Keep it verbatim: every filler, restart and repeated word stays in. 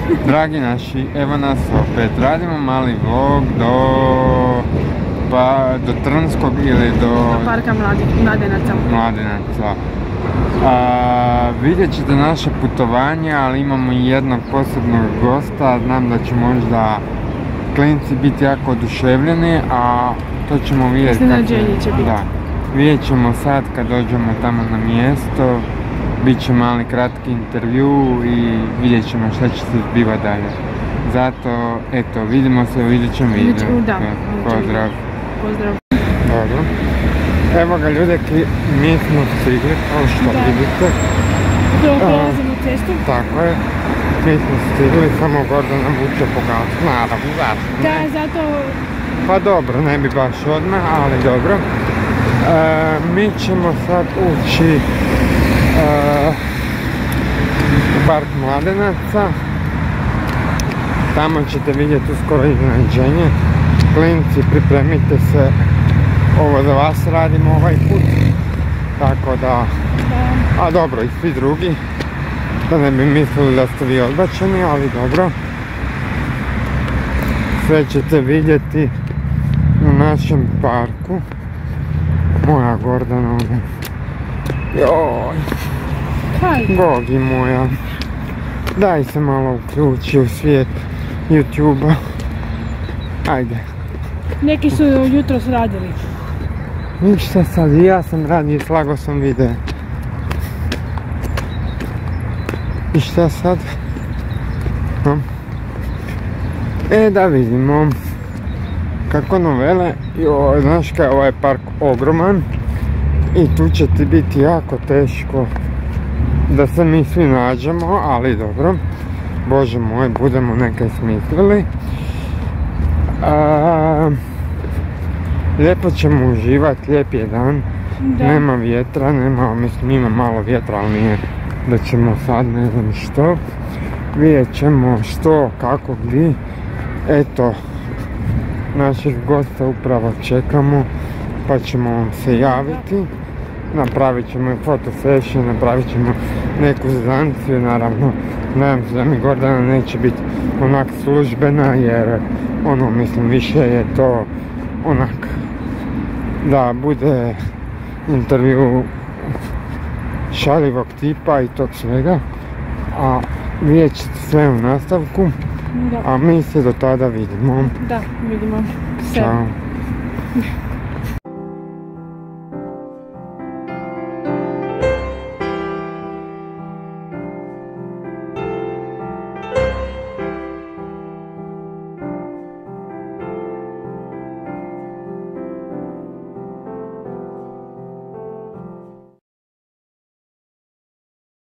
Dragi naši, evo nas opet. Radimo mali vlog do, pa, do Trnskog ili do... Do parka Mladenaca. Mladenaca. A, vidjet ćete naše putovanje, ali imamo i jednog posebnog gosta. Znam da će možda klinci biti jako oduševljeni, a to ćemo vidjeti. Iznenađenje će biti. Da. Vidjet ćemo sad kad dođemo tamo na mjesto. Biće mali kratki intervju i vidjet ćemo šta će se zbivati dalje. Zato, eto, vidimo se u idućem videu. Da. Pozdrav. Pozdrav. Dobro. Evo ga ljudi, mi smo stigli, kao što vidite. Upravo prolazimo cestu. Tako je. Mi smo stigli, samo Gordana vuče po gasu. Naravno, zašto ne? Da, zato... Pa dobro, ne bi baš odmah, ali dobro. Mi ćemo sad ući u park Mladenaca. Tamo ćete vidjeti uskoro iznenađenje. Klinci, pripremite se, ovo za vas radimo ovaj put. Tako da, a dobro i svi drugi. Da ne bi mislili da ste vi odbačeni, ali dobro. Sve ćete vidjeti u našem parku. Moja Gordana ovdje. Joj. Kaj? Gogi moja. Daj se malo uključi u svijet YouTube-a. Ajde. Neki su jutros radili. Ništa sad, i ja sam radio i slagao sam video. I šta sad? E da vidimo. Kako novele, joj, znaš kaj, ovaj park ogroman. I tu će ti biti jako teško da se mi svi nađemo, ali dobro. Bože moj, budemo neke smislili. A, lijepo ćemo uživati, lijep je dan. Da. Nema vjetra, nema, mislim ima malo vjetra, ali nije da ćemo sad ne znam što. Vidjet ćemo što, kako, gdje. Eto, naših gosta upravo čekamo, pa ćemo vam se javiti. Napravit ćemo foto session, napravit ćemo neku zanciju, naravno. Nadam se da mi Gordana neće biti onak službena, jer ono, mislim, više je to onak da bude intervju šaljivog tipa i tog svega. A vidjet ćete sve u nastavku. Da. A mi se do tada vidimo. Da, vidimo se. Ćao.